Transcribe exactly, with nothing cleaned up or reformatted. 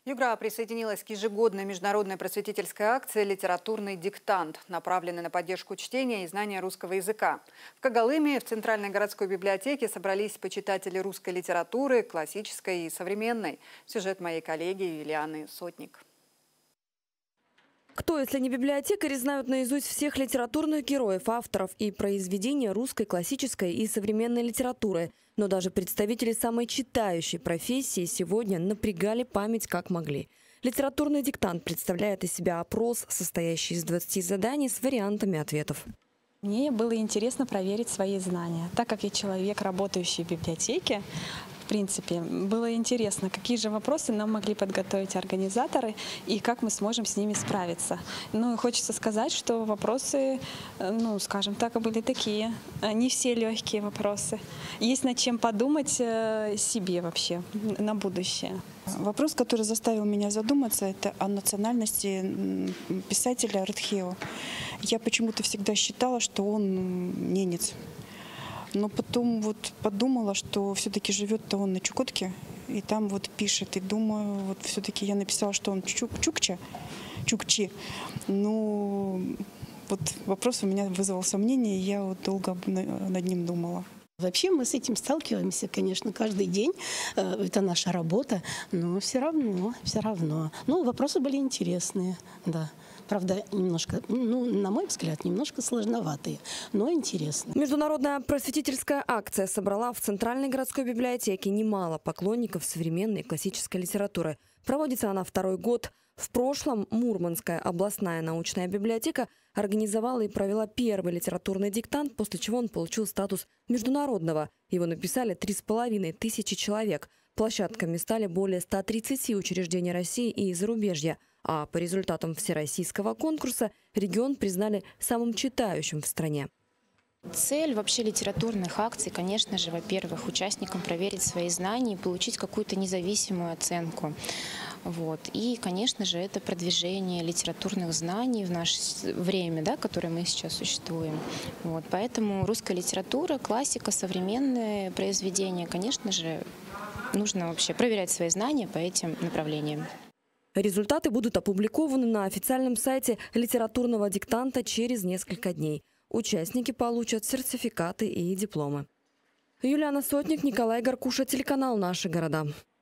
Югра присоединилась к ежегодной международной просветительской акции «Литературный диктант», направленной на поддержку чтения и знания русского языка. В Когалыме в Центральной городской библиотеке собрались почитатели русской литературы, классической и современной. Сюжет моей коллеги Юлианы Сотник. Кто, если не библиотекари, знают наизусть всех литературных героев, авторов и произведения русской, классической и современной литературы. Но даже представители самой читающей профессии сегодня напрягали память как могли. Литературный диктант представляет из себя опрос, состоящий из двадцати заданий с вариантами ответов. Мне было интересно проверить свои знания. Так как я человек, работающий в библиотеке, в принципе, было интересно, какие же вопросы нам могли подготовить организаторы и как мы сможем с ними справиться. Ну и хочется сказать, что вопросы, ну, скажем так, были такие. Не все легкие вопросы. Есть над чем подумать себе вообще на будущее. Вопрос, который заставил меня задуматься, это о национальности писателя Рыдхеу. Я почему-то всегда считала, что он ненец. Но потом вот подумала, что все-таки живет-то он на Чукотке, и там вот пишет. И думаю, вот все-таки я написала, что он чук, чукча, чукчи. Но вот вопрос у меня вызвал сомнение, и я вот долго над ним думала. Вообще мы с этим сталкиваемся, конечно, каждый день. Это наша работа, но все равно, все равно. Ну, вопросы были интересные, да. Правда, немножко, ну, на мой взгляд, немножко сложноватые, но интересные. Международная просветительская акция собрала в Центральной городской библиотеке немало поклонников современной и классической литературы. Проводится она второй год. В прошлом Мурманская областная научная библиотека организовала и провела первый литературный диктант, после чего он получил статус международного. Его написали три с половиной тысячи человек. Площадками стали более ста тридцати учреждений России и зарубежья. А по результатам всероссийского конкурса регион признали самым читающим в стране. Цель вообще литературных акций, конечно же, во-первых, участникам проверить свои знания и получить какую-то независимую оценку. Вот. И, конечно же, это продвижение литературных знаний в наше время, да, в которое мы сейчас существуем. Вот. Поэтому русская литература, классика, современные произведения, конечно же, нужно вообще проверять свои знания по этим направлениям. Результаты будут опубликованы на официальном сайте литературного диктанта через несколько дней. Участники получат сертификаты и дипломы. Юлиана Сотник, Николай Горкуша, телеканал «Наши города».